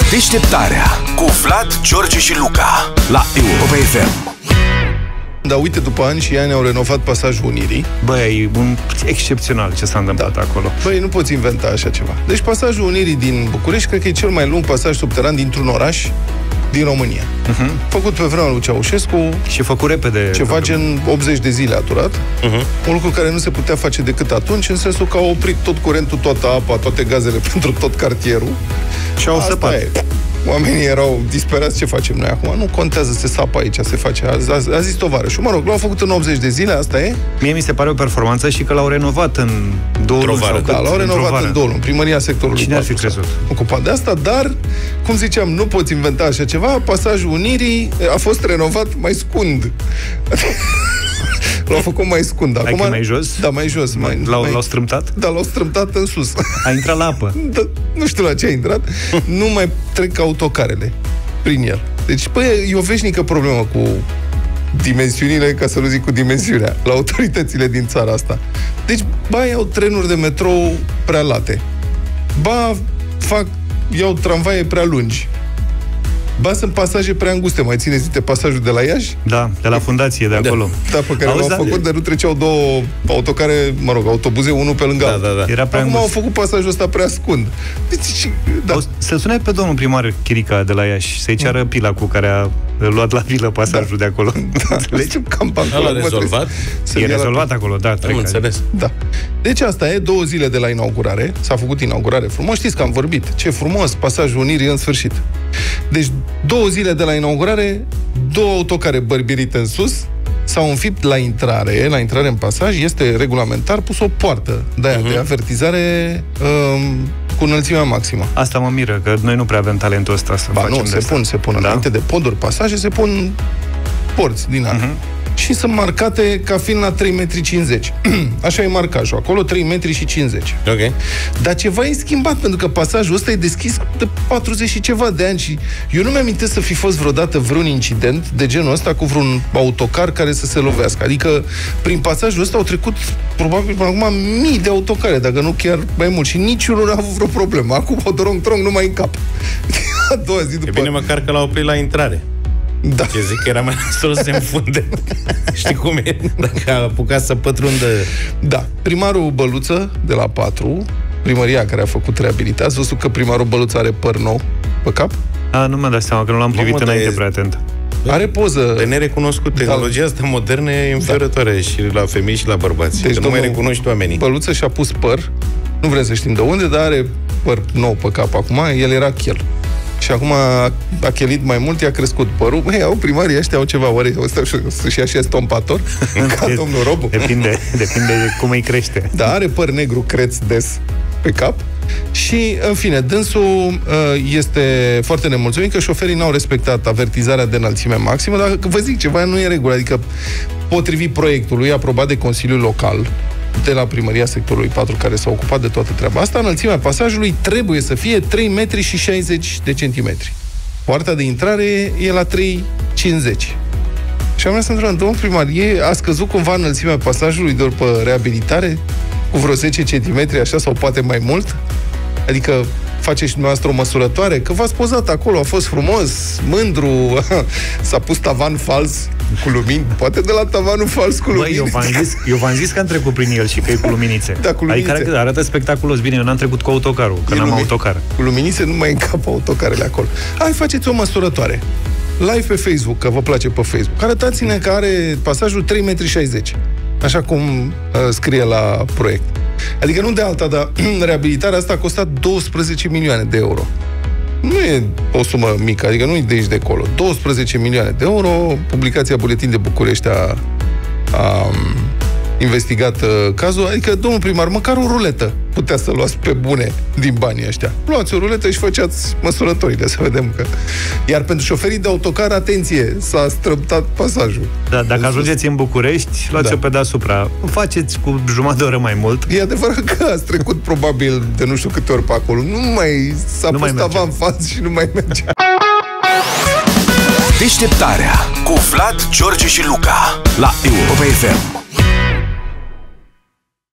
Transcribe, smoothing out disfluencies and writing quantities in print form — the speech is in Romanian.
Deșteptarea cu Vlad, George și Luca la Europa FM. Da, uite, după ani și ani au renovat pasajul Unirii. Băi, e excepțional ce s-a întâmplat acolo. Băi, nu poți inventa așa ceva. Deci pasajul Unirii din București cred că e cel mai lung pasaj subteran dintr-un oraș din România. Făcut pe vremea lui Ceaușescu. Și făcut repede. Ceva gen 80 de zile a durat. Un lucru care nu se putea face decât atunci, în sensul că au oprit tot curentul, toată apa, toate gazele pentru tot cartierul. Și au săpat. Oamenii erau disperați, ce facem noi acum? Nu contează, se sapă aici, se face. A zis tovarășul. Mă rog, l-au făcut în 80 de zile, asta e. Mie mi se pare o performanță și că l-au renovat în 2 luni. Da, l-au renovat în 2 luni. Primăria sectorului 4. Cine ar fi crezut? Ocupat de asta, dar, cum ziceam, nu poți inventa așa ceva. Pasajul Unirii a fost renovat mai scund. L-au făcut mai scund. Acum mai jos? Da, mai jos. L-au strâmtat? Da, l-au strâmtat în sus. A intrat la apă. Da, nu știu la ce a intrat. Nu mai trec autocarele prin el. Deci, băi, e o veșnică problemă cu dimensiunile, ca să nu zic cu dimensiunea, la autoritățile din țara asta. Deci, iau trenuri de metrou prea late. Iau tramvaie prea lungi. Sunt pasaje prea înguste. Mai țineți minte pasajul de la Iași? Da, de la fundație, de acolo. Da, pe care l-au făcut, dar nu treceau două autocare, autobuze, unul pe lângă altul. Da. Era prea Acum au făcut pasajul ăsta prea scund. Deci, da. Să sune pe domnul primar Chirica de la Iași, să-i ceară pila cu care a luat la vilă pasajul de acolo. Da, cam l-a rezolvat? E rezolvat acolo, da. Am înțeles. Da. Deci asta e, 2 zile de la inaugurare. S-a făcut inaugurare frumos. Știți că am vorbit. Ce frumos, pasajul Unirii în sfârșit. Deci 2 zile de la inaugurare, 2 autocare bărbirite în sus, s-au înfipt la intrare în pasaj, este regulamentar pus o poartă de avertizare cu înălțimea maximă. Asta mă miră, că noi nu prea avem talentul ăsta să facem se pun înainte de poduri pasaje, se pun porți din alea. Și sunt marcate ca fiind la 3,50 m. Așa e marcajul. Acolo 3,50 m. Ok. Dar ceva e schimbat, pentru că pasajul ăsta e deschis de 40 și ceva de ani și eu nu mi-amintesc să fi fost vreodată vreun incident de genul ăsta cu vreun autocar care să se lovească. Adică prin pasajul ăsta au trecut probabil până acum mii de autocare, dacă nu chiar mai mult. Și niciunul n-a avut vreo problemă. Acum o drong numai în cap. A doua zi după... E bine măcar că l-au oprit la intrare. Da. Ce zic că era mai nasol să se înfunde. Știi cum e? Dacă a apucat să pătrundă. Da. Primarul Băluță de la 4, primăria care a făcut reabilitare, ați văzut că primarul Băluță are păr nou pe cap? Nu mi-am dat seama, că nu l-am privit înainte prea atent. Are poză. De nerecunoscut. Tehnologia asta modernă e înfiorătoare și la femei și la bărbați. Deci, că nu mai recunoști oamenii. Băluță și-a pus păr. Nu vrem să știm de unde, dar are păr nou pe cap acum. El era chel. Și acum a chelit mai mult, i-a crescut părul. Primarii ăștia au ceva, oare să-și așa stompator ca domnul Robu? Depinde de cum îi crește. Da, are păr negru creț des pe cap. Și, în fine, dânsul este foarte nemulțumit că șoferii n-au respectat avertizarea de înălțime maximă, dar vă zic, ceva nu e în regulă. Adică, potrivit proiectului aprobat de Consiliul Local de la primăria sectorului 4, care s-a ocupat de toată treaba asta, înălțimea pasajului trebuie să fie 3,60 m. Poarta de intrare e la 3,50 m. Și am vrea să întrebam, domnul primar, a scăzut cumva înălțimea pasajului după reabilitare? Cu vreo 10 cm, așa, sau poate mai mult? Adică faceți și dumneavoastră o măsurătoare? Că v-ați pozat acolo, a fost frumos, mândru, s-a pus tavan fals cu lumini. Poate de la tavanul fals cu lumini. Eu v-am zis că am trecut prin el și că e cu luminițe. Da, cu luminițe. Adică arată spectaculos. Bine, eu n-am trecut cu autocarul, că n-am autocar. Cu luminițe nu mai încapă autocarele acolo. Hai, faceți o măsurătoare. Live pe Facebook, că vă place pe Facebook. Arătați-ne că are pasajul 3,60 m. Așa cum scrie la proiect. Adică nu de alta, dar reabilitarea asta a costat 12 milioane de euro. Nu e o sumă mică, adică nu e de aici de acolo. 12 milioane de euro, publicația Buletin de București a investigat cazul, adică, domnul primar, măcar o ruletă putea să luați pe bune din banii ăștia. Luați o ruletă și făceați măsurătorile, să vedem că... Iar pentru șoferii de autocar, atenție, s-a străbtat pasajul. Da, dacă ajungeți în București, luați-o pe deasupra. Faceți cu jumătate de oră mai mult. E adevărat că ați trecut probabil de nu știu câte ori pe acolo. S-a pus tavan fals și nu mai mergea. Deșteptarea cu Vlad, George și Luca la Europa FM.